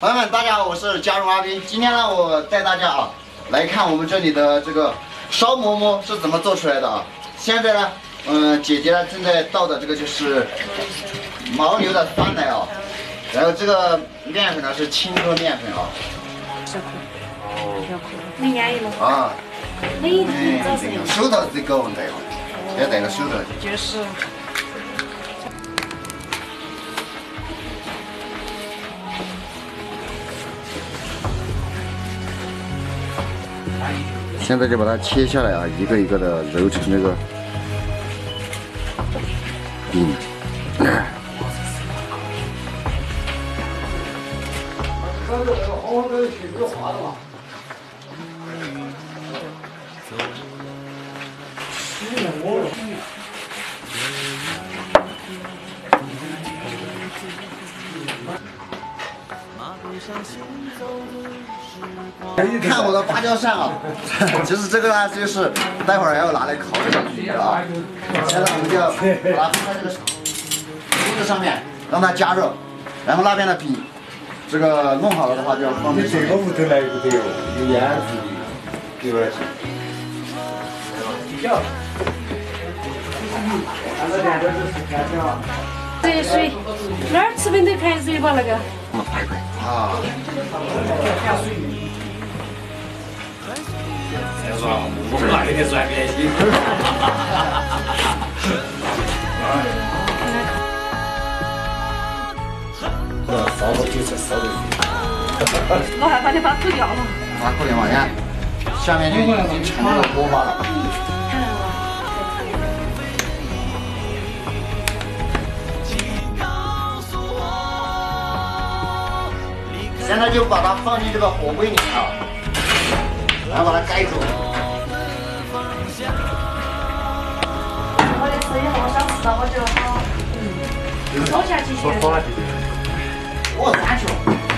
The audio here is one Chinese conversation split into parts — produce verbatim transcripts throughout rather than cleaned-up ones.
朋友们，大家好，我是加绒阿斌。今天呢，我带大家啊来看我们这里的这个烧馍馍是怎么做出来的啊。现在呢，嗯，姐姐呢正在倒的这个就是牦牛的酸奶啊，然后这个面粉呢是青稞面粉啊。 小可，小可，没压抑了啊， 没很早晨。 手套自己搞完戴了，要戴个手套。 就是。 现在就把它切下来啊，一个一个的揉成那个饼。看我的芭蕉扇啊，其实这个呢就是待会儿要拿来烤这个饼的啊。现在我们就要把它放在这个炉子上面，让它加热，然后那边的饼，这个弄好了的话就要放在这个屋头来不得哟，有烟子的，对不对？ 热水，哪儿吃饼都开水吧那个。 嗯，快快啊！ 再说我们那个算便宜。烧好久才烧得。 我害怕你把它吐掉了。 拿口点嘛，你看，下面就已经成了锅巴了。 现在就把它放进这个火龟里面啊，然后把它盖住。 我的是以后想吃到我就好，嗯，收下去先。 我三球。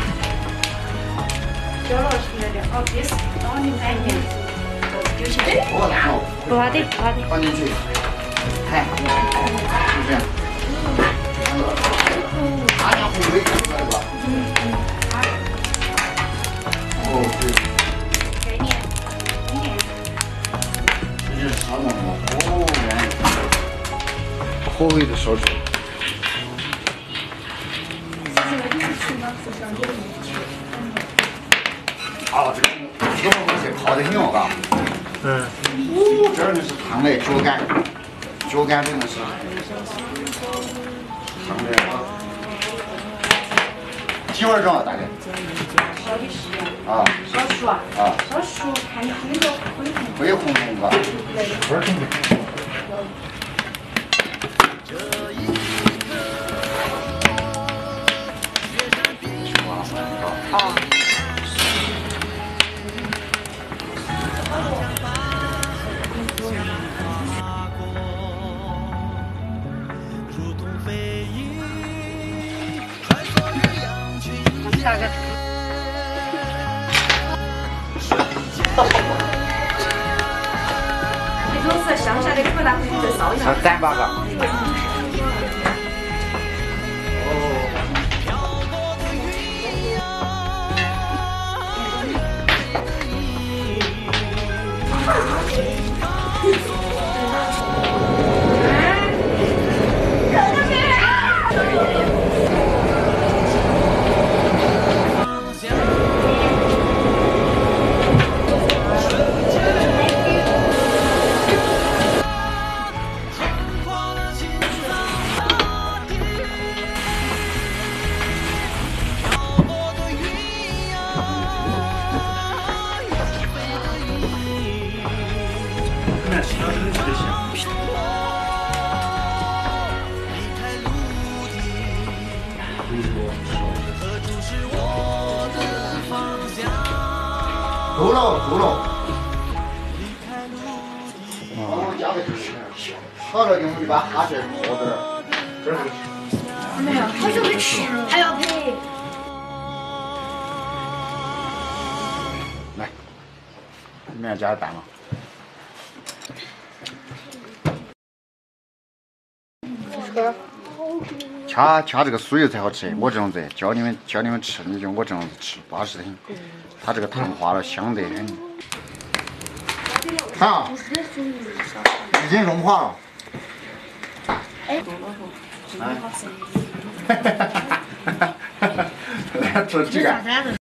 交了出来的，哦，这是，哦，你买点，就行。 我烂了。 不怕的，不怕的。 放进去，看，就这样。大家红龟看出来了吧？嗯嗯。 哦，对。 概念，概念。 这就是烧馍馍，哦，原来可以的烧制。啊，这个这个馍是烤得很哦，嘎。嗯。哦，这儿那是烫的脚杆，脚杆真的是烫的啊。几分钟啊，大概？ 烧的是啊， 烧熟啊， 啊， 烧熟看那个灰红， 灰红红吧， 灰红的。 啊。大概。 这种是乡下的，可能拿回去再烧一下。 攒八个。 够了，够了。哦，加个就是好了，用一把哈水泼这儿，这儿没有，他就会吃，还要配。 来，里面加蛋了。 掐掐这个酥油才好吃。我这种子教你们教你们吃，你就我这种子吃，巴适的很。它这个糖化了，香得很。看啊，已经融化了。 哎， 哈哈哈哈哈哈！来做几个。